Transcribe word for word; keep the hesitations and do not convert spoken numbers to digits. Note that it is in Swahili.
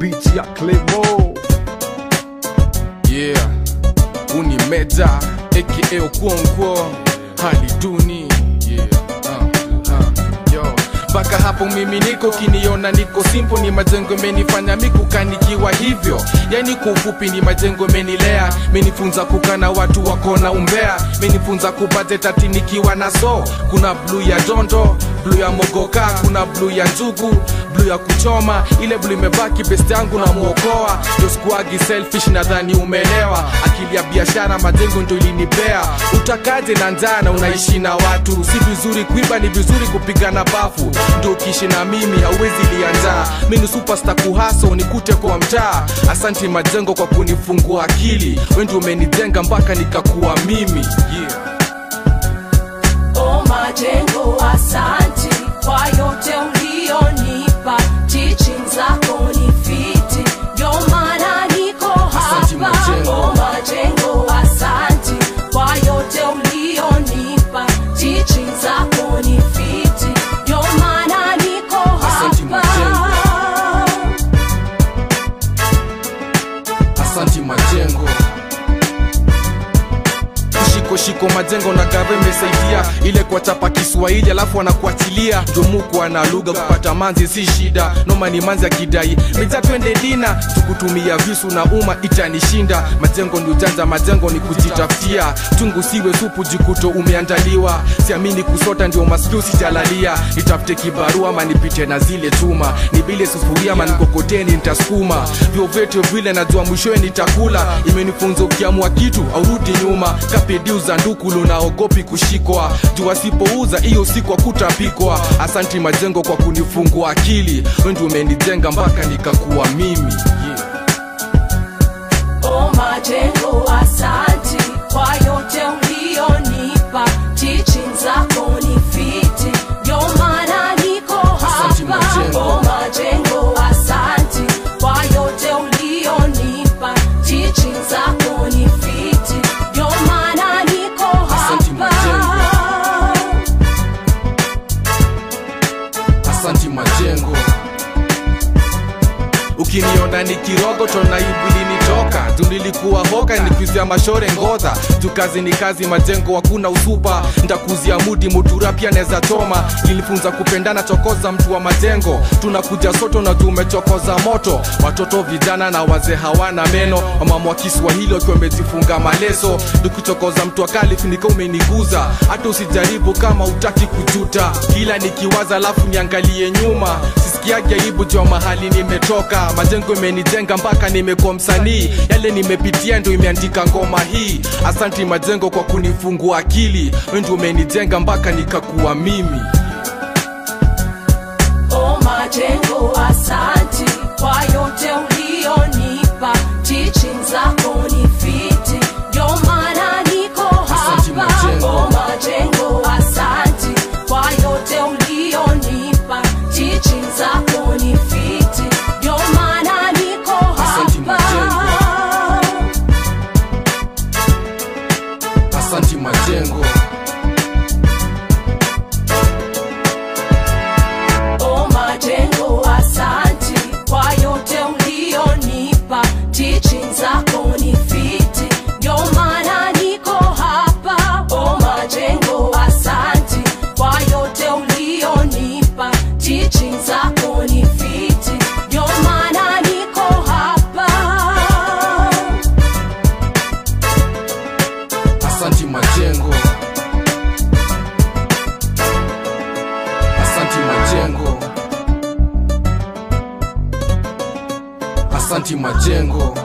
beat ya CLEMO. Yeah, uni Mejja aka Okonkwo hali duni. Yeah, uh, uh, yo baka hapo mimi niko kiniona niko simple, ni Majengo menifanya mikukanikiwa hivyo. Yani kwa ufupi ni Majengo menilea, menifunza kukana watu wakona umbea, menifunza kupate tati nikiwa na so. Kuna blue ya dondo, blue ya mogoka, kuna blue ya njugu, blue ya kuchoma, ile blue imebaki best yangu na muokoa. Ndio sikuagi selfish nadhani umelewa, akili ya biashara Majengo ndio ilinipea. Utakaje na njaa na unaishi na watu, si vizuri kuiba ni vizuri kupigana bafu. Ndio ukiishi na mimi hauwezi lianza, mimi ni superstar kuhaso nikute kwa mtaa. Asante Majengo kwa kunifungua akili, wewe ndio umenijenga mpaka nikakuwa mimi. Yeah. Oh Majengo, asante kwa yote ulionipa, teaching zako ni fiti, ndio maana niko hapa. Oh Majengo, asante kwa yote ulionipa, teaching zako ni fiti, ndio maana niko hapa. Asante Majengo. Shiko shiko Majengo na gave mesaidia, ile kwa chapa Kiswahili alafu anakuachilia. Ndomuko ana lugha kupata manzi si shida, noma ni manzi akidai Mejja twende dina, tukutumia visu na uma itanishinda. Majengo ni ujanja, Majengo ni kujitafutia, tungu siwe supu jikuto umeandaliwa. Siamini kusota ndio masikio sijalalia, nitafute kibarua ama nipite na zile chuma, nibile sufuria ama nikokoteni nitasukuma. Vyo vyote vile najua mwishowe nitakula, imenifunza ukiamua kitu au rudi nyuma. Kapedi uza ndukulu na ogopi kushikwa, juu asipouza iyo siku akutapikwa. Asante Majengo kwa kunifungua akili, wewe ndio umenijenga mpaka nikakuwa mimi. Yeah. Oh Majengo, asante kwa yote ulionipa, teaching zako ni fiti, ndio maana niko hapa. Oh Majengo, asante kwa yote ulionipa, teaching zako ni fiti, ndio maana niko hapa. Asante Majengo. Ukiniona nikirogo tona ibili nitoka, tunilikuwa hoka nikuzia mashore ngodha. Tukazi ni kazi Majengo hakuna usupa, ndakuzia mudi mutura pia neza choma. Nilifunza kupendana chokoza mtu wa Majengo, tunakuja soto na tumechokoza moto. Watoto vijana na wazee hawana meno, mama wa Kiswahili wakiwa wamejifunga maleso. Nikuchokoza mtu wa Calif nika umeniguza, hata usijaribu kama utaki kujuta. Kila nikiwaza alafu niangalie nyuma, sisikiage aibu jua mahali nimetoka. Majengo imenijenga mpaka nimekuwa msanii, yale nimepitia ndio imeandika ngoma hii. Asante Majengo kwa kunifungua akili, wewe ndio umenijenga mpaka nikakuwa mimi. Oh Majengo, asante kwa yote ulionipa, teaching zako ni fiti, ndio maana niko hapa. Oh Majengo, asante kwa yote ulionipa, teaching zako ni fiti, ndio maana niko hapa. Asante Majengo. Oh Majengo, asante kwa yote ulionipa, teaching zako ni fiti, ndio maana niko hapa. Oh Majengo, asante kwa yote ulionipa, teaching zako ni fiti, ndio maana niko hapa. Asante Majengo. Asante Majengo. Asante Majengo.